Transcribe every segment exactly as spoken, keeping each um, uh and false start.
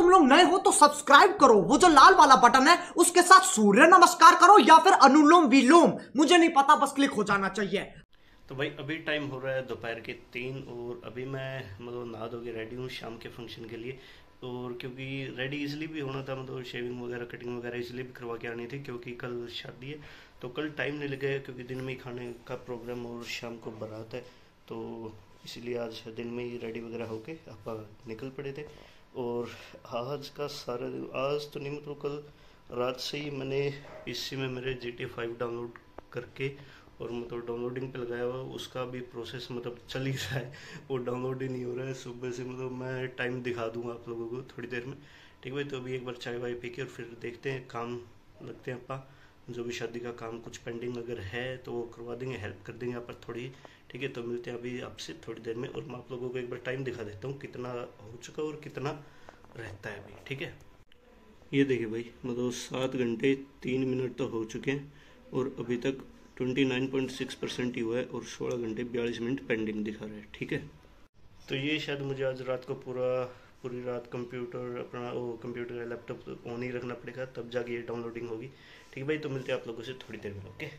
तुम लोग नए हो तो सब्सक्राइब करो, वो जो लाल वाला बटन है उसके साथ सूर्य नमस्कार करो या फिर अनुलोम विलोम, मुझे नहीं पता, बस क्लिक हो जाना चाहिए। तो भाई अभी टाइम हो रहा है दोपहर के तीन और अभी मैं मतलब नहा धो के रेडी हूँ शाम के फंक्शन के लिए। और क्योंकि रेडी इसलिए भी होना था, मतलब शेविंग वगैरह कटिंग वगैरह इसलिए भी करवा के आनी थी क्योंकि कल शादी है, तो कल टाइम नहीं लगेगा क्योंकि दिन में ही खाने का प्रोग्राम और शाम को बारात है, तो इसलिए आज दिन में ही रेडी वगैरह होके आप निकल पड़े थे। और आज का सारा दिन, आज तो नहीं मतलब कल रात से ही मैंने पीसी में मेरे जी टी फाइव डाउनलोड करके और मतलब डाउनलोडिंग पे लगाया हुआ, उसका भी प्रोसेस मतलब चल ही रहा है, वो डाउनलोड ही नहीं हो रहा है सुबह से। मतलब मैं टाइम दिखा दूंगा आप लोगों को थोड़ी देर में, ठीक है भाई। तो अभी एक बार चाय वाय पी के और फिर देखते हैं, काम लगते हैं अपा, जो भी शादी का काम कुछ पेंडिंग अगर है तो वो करवा देंगे, हेल्प कर देंगे आप थोड़ी, ठीक है। तो मिलते हैं अभी आपसे थोड़ी देर में और मैं आप लोगों को एक बार टाइम दिखा देता हूँ कितना हो चुका और कितना रहता है अभी, ठीक है। ये देखिए भाई, मतलब सात घंटे तीन मिनट तो हो चुके हैं और अभी तक उनतीस पॉइंट छह परसेंट ही हुआ है और सोलह घंटे बयालीस मिनट पेंडिंग दिखा रहा है, ठीक है। तो ये शायद मुझे आज रात को पूरा पूरी रात कंप्यूटर अपना वो कंप्यूटर लैपटॉप ऑन ही रखना पड़ेगा, तब जाके ये डाउनलोडिंग होगी, ठीक है भाई। तो मिलते हैं आप लोगों से थोड़ी देर में, okay.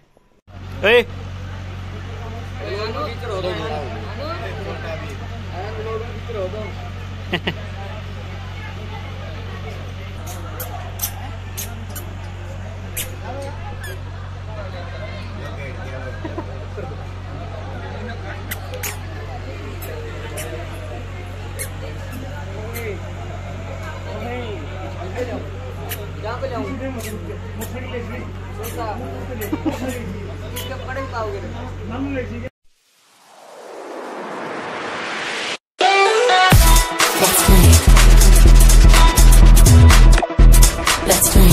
Let's play.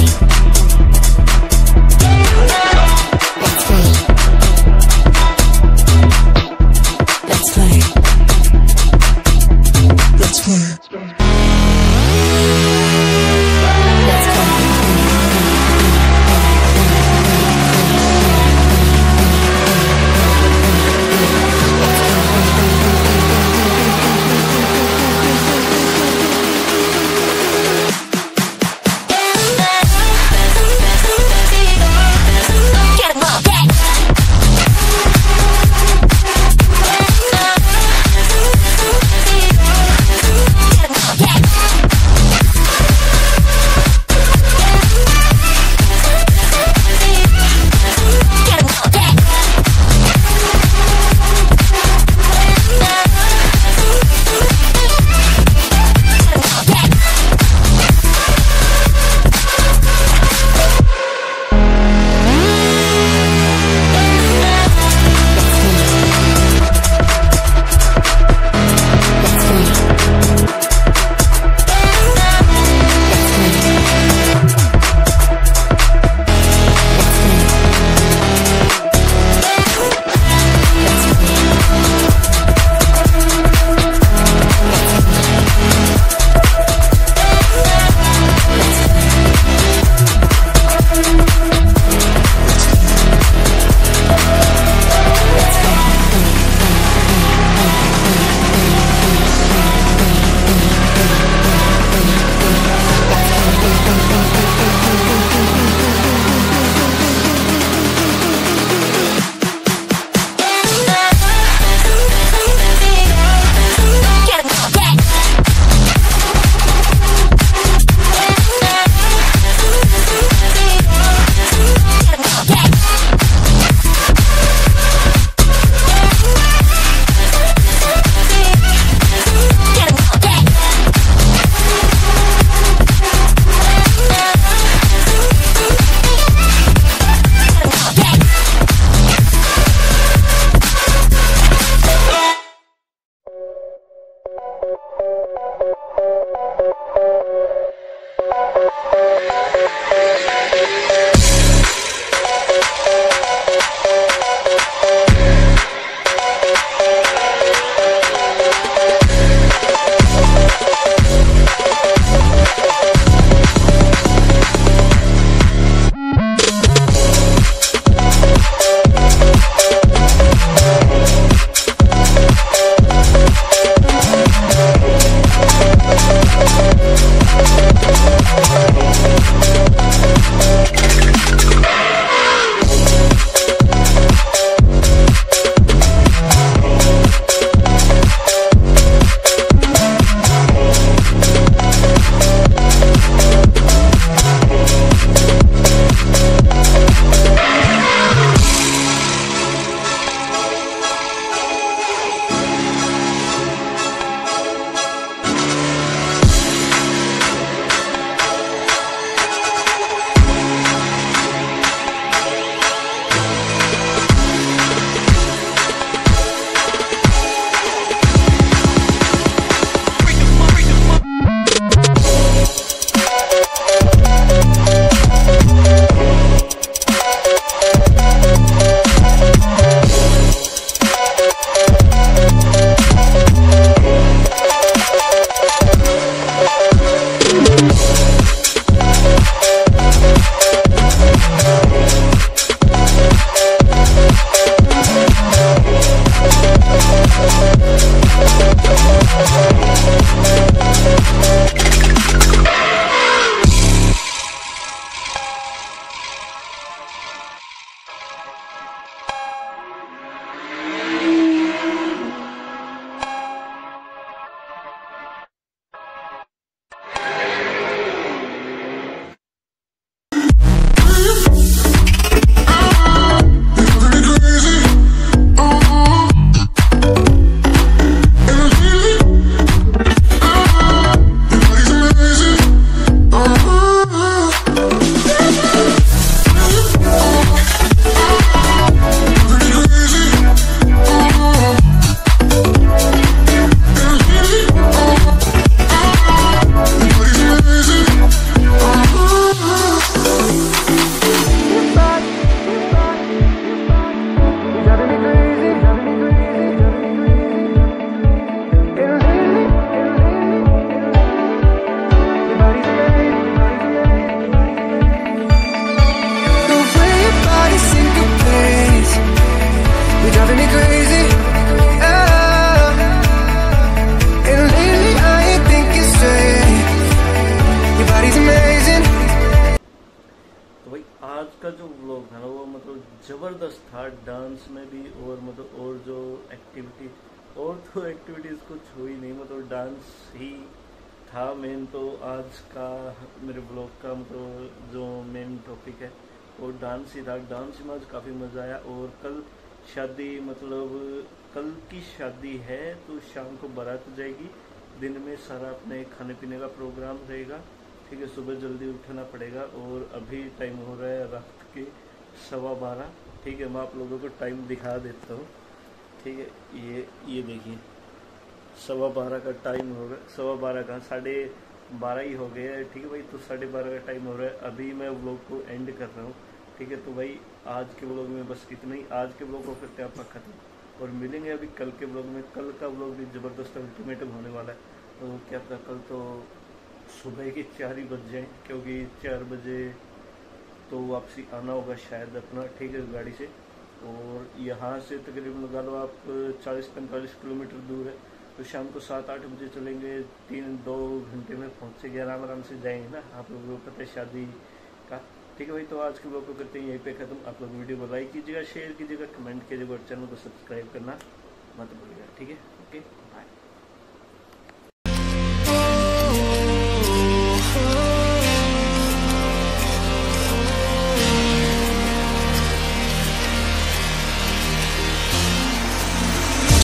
Let's play. Let's play. Let's play. Let's play. Let's play. आज का जो व्लॉग था ना वो मतलब ज़बरदस्त था, डांस में भी और मतलब और जो एक्टिविटी और तो एक्टिविटीज़ कुछ हुई नहीं, मतलब डांस ही था मेन। तो आज का मेरे ब्लॉग का मतलब जो मेन टॉपिक है वो डांस ही था। डांस में आज काफ़ी मज़ा आया। और कल शादी, मतलब कल की शादी है तो शाम को बारात जाएगी, दिन में सारा अपने खाने पीने का प्रोग्राम रहेगा। ठीक है, सुबह जल्दी उठना पड़ेगा। और अभी टाइम हो रहा है रात के सवा बारह। ठीक है, मैं आप लोगों को टाइम दिखा देता हूँ। ठीक है, ये ये देखिए सवा बारह का टाइम हो रहा है। सवा बारह का साढ़े बारह ही हो गया है। ठीक है भाई, तो साढ़े बारह का टाइम हो रहा है। अभी मैं व्लॉग को एंड कर रहा हूँ। ठीक है, तो भाई आज के व्लॉग में बस इतना ही। आज के व्लॉग को करते हैं आपका खत्म और मिलेंगे अभी कल के व्लॉग में। कल का व्लॉग भी ज़बरदस्त अल्टीमेटम होने वाला है। तो क्या पता कल तो सुबह के चार ही बज जाए, क्योंकि चार बजे तो वापसी आना होगा शायद अपना। ठीक है, गाड़ी से। और यहाँ से तकरीबन लगा लो आप चालीस पैंतालीस किलोमीटर दूर है। तो शाम को सात आठ बजे चलेंगे, तीन दो घंटे में पहुँचेंगे, आराम आराम से जाएंगे ना। आप लोगों को पता है शादी का। ठीक है भाई, तो आज के ब्लॉग को करते हैं यहीं पे ख़त्म। आप लोग वीडियो को लाइक कीजिएगा, शेयर कीजिएगा, कमेंट कीजिएगा और चैनल को सब्सक्राइब करना मत भूलिएगा। ठीक है, ओके।